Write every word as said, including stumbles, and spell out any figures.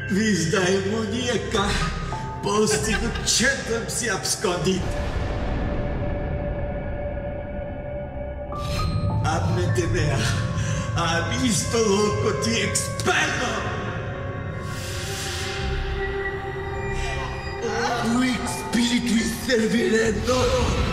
vis daimonieca postigu centrum si abscondit. Mente mea ha visto loco ti expello. Quic spiritui servirendo.